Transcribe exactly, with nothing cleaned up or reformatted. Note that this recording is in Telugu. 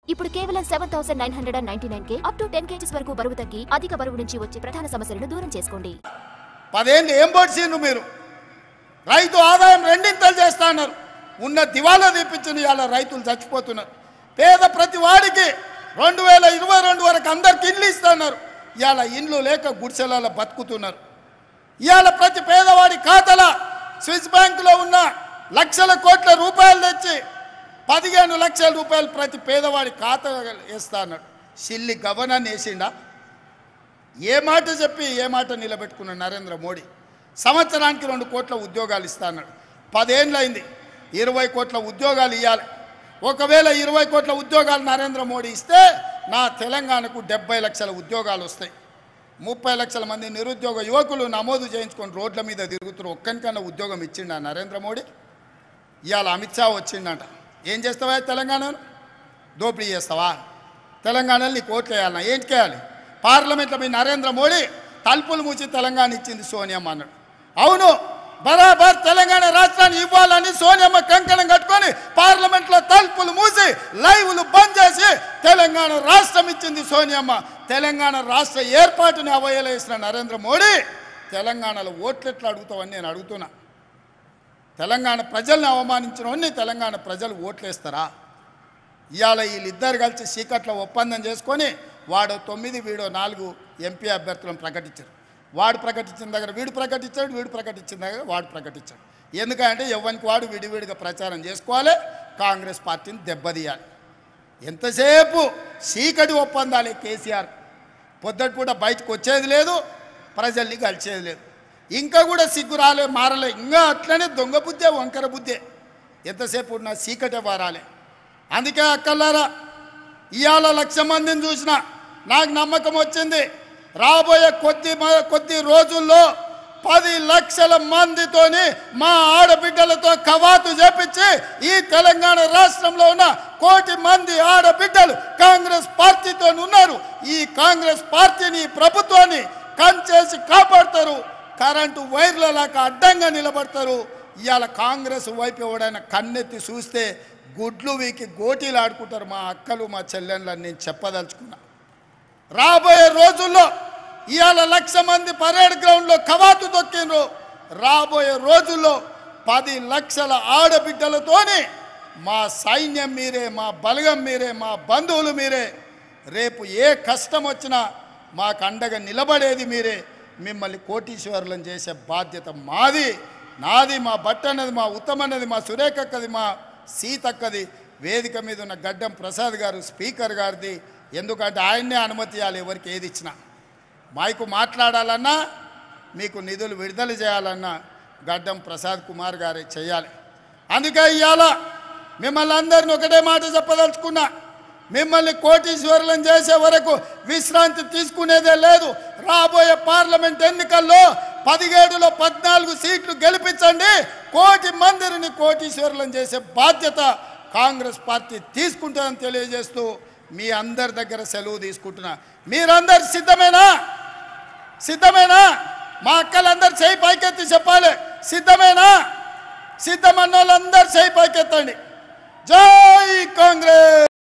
ఇప్పుడు కేవలం seven thousand nine hundred ninety nine కే అప్ టు టెన్ కేజీస్ వరకు బరువు తగ్గి అధిక బరువు నుంచి వచ్చే ప్రధాన సమస్యలను దూరం చేసుకోండి. పదేళ్ళు ఏం పొడిచిండ్రు మీరు? రైతు ఆదాయం రెండింతలు చేస్తా అన్నారు. ఉన్న దివాలా తీపించిన ఇవాళ రైతులు చచ్చిపోతున్నారు. పేద ప్రతి వాడికి రెండు వేల ఇరవై రెండు వరకు అందరికి ఇండ్లు ఇస్తున్నారు. ఇవాళ ఇండ్లు లేక గుడిసెలలో బతుకుతున్నారు. ఇవాళ ప్రతి పేదవాడి ఖాతాల స్విస్ బ్యాంకులో ఉన్న లక్షల కోట్ల రూపాయలు తెచ్చి పదిహేను లక్షల రూపాయలు ప్రతి పేదవాడి ఖాతా వేస్తా అన్నాడు. Silly governor వేసిండా? ఏ మాట చెప్పి ఏ మాట నిలబెట్టుకున్నాడు నరేంద్ర మోడీ? సంవత్సరానికి రెండు కోట్ల ఉద్యోగాలు ఇస్తా అన్నాడు. పదేళ్ళైంది. ఇరవై కోట్ల ఉద్యోగాలు ఇవ్వాలి. ఒకవేళ ఇరవై కోట్ల ఉద్యోగాలు నరేంద్ర మోడీ ఇస్తే నా తెలంగాణకు డెబ్బై లక్షల ఉద్యోగాలు వస్తాయి. ముప్పై లక్షల మంది నిరుద్యోగ యువకులు నమోదు చేయించుకొని రోడ్ల మీద తిరుగుతున్నారు. ఒక్కనికన్నా ఉద్యోగం ఇచ్చిండా నరేంద్ర మోడీ? ఇవాళ అమిత్ షా వచ్చిండంట. ఏం చేస్తావా తెలంగాణను? దోపిడీ చేస్తావా? తెలంగాణలో నీకు ఓట్లు వేయాలన్నా ఏంటి వేయాలి? పార్లమెంట్లో మీ నరేంద్ర మోడీ తలుపులు మూసి తెలంగాణ ఇచ్చింది సోనియమ్మ అన్నాడు. అవును, బరాబర్ తెలంగాణ రాష్ట్రాన్ని ఇవ్వాలని సోనియమ్మ కంకణం కట్టుకొని పార్లమెంట్లో తలుపులు మూసి లైవ్లు బంద్ చేసి తెలంగాణ రాష్ట్రం ఇచ్చింది సోనియమ్మ. తెలంగాణ రాష్ట్ర ఏర్పాటుని అవయలేసిన నరేంద్ర మోడీ తెలంగాణలో ఓట్లు ఎట్లా అడుగుతావని నేను అడుగుతున్నా. తెలంగాణ ప్రజల్ని అవమానించినవన్నీ తెలంగాణ ప్రజలు ఓట్లేస్తారా? ఇవాళ వీళ్ళిద్దరు కలిసి చీకట్లో ఒప్పందం చేసుకొని వాడు తొమ్మిది వీడో నాలుగు ఎంపీ అభ్యర్థులను ప్రకటించారు. వాడు ప్రకటించిన దగ్గర వీడు ప్రకటించాడు, వీడు ప్రకటించిన దగ్గర వాడు ప్రకటించాడు. ఎందుకంటే ఎవరికి వాడు విడివిడిగా ప్రచారం చేసుకోవాలి, కాంగ్రెస్ పార్టీని దెబ్బతీయాలి. ఎంతసేపు చీకటి ఒప్పందాలే కేసీఆర్. పొద్దుటి పూట బయటకు వచ్చేది లేదు, ప్రజల్ని కలిసేది లేదు. ఇంకా కూడా సిగ్గు రాలే, మారలే, ఇంకా అట్లనే దొంగ బుద్ధే, వంకర బుద్ధే. ఎంతసేపు ఉన్న చీకటే వారాలే. అందుకే అక్కలారా, ఇవాళ లక్ష మందిని చూసిన నాకు నమ్మకం వచ్చింది. రాబోయే కొద్ది కొద్ది రోజుల్లో పది లక్షల మందితోని మా ఆడబిడ్డలతో కవాతు చేపించి ఈ తెలంగాణ రాష్ట్రంలో ఉన్న కోటి మంది ఆడబిడ్డలు కాంగ్రెస్ పార్టీతో ఉన్నారు. ఈ కాంగ్రెస్ పార్టీని, ప్రభుత్వాన్ని కంచేసి కాపాడతారు. కరెంటు వైర్లలాగా అడ్డంగా నిలబడతారు. ఇవాళ కాంగ్రెస్ వైపు ఎవడైనా కన్నెత్తి చూస్తే గుడ్లు వీకి గోటీలు ఆడుకుంటారు మా అక్కలు, మా చెల్లెళ్ళని నేను చెప్పదలుచుకున్నా. రాబోయే రోజుల్లో ఇవాళ లక్ష మంది పరేడ్ గ్రౌండ్లో కవాతు తొక్కిండ్రు. రాబోయే రోజుల్లో పది లక్షల ఆడబిడ్డలతోని మా సైన్యం మీరే, మా బలగం మీరే, మా బంధువులు మీరే. రేపు ఏ కష్టం వచ్చినా మాకు అండగా నిలబడేది మీరే. మిమ్మల్ని కోటీశ్వరులను చేసే బాధ్యత మాది, నాది. మా బట్ట అన్నది, మా ఉత్తమ అన్నది, మా సురేఖక్కది, మా సీతక్కది. వేదిక మీద ఉన్న గడ్డం ప్రసాద్ గారు స్పీకర్ గారిది. ఎందుకంటే ఆయన్నే అనుమతి ఇవ్వాలి ఎవరికి ఏది ఇచ్చినా. మైకు మాట్లాడాలన్నా, మీకు నిధులు విడుదల చేయాలన్నా గడ్డం ప్రసాద్ కుమార్ గారే చేయాలి. అందుకే ఇవాళ మిమ్మల్ని అందరిని ఒకటే మాట చెప్పదలుచుకున్నా. మిమ్మల్ని కోటీశ్వరులను చేసే వరకు విశ్రాంతి తీసుకునేదే లేదు. రాబోయే పార్లమెంట్ ఎన్నికల్లో పదిహేడులో పద్నాలుగు సీట్లు గెలిపించండి. కోటి మందిని కోటీశ్వరులను చేసే బాధ్యత కాంగ్రెస్ పార్టీ తీసుకుంటుందని తెలియజేస్తూ మీ అందరి దగ్గర సెలవు తీసుకుంటున్నా. మీరందరు సిద్ధమేనా? సిద్ధమేనా? మా అక్కలందరూ చేయి పైకెత్తి చెప్పాలి. సిద్ధమేనా? సిద్ధమన్న వాళ్ళందరూ చేయి పైకెత్తండి. జై కాంగ్రెస్.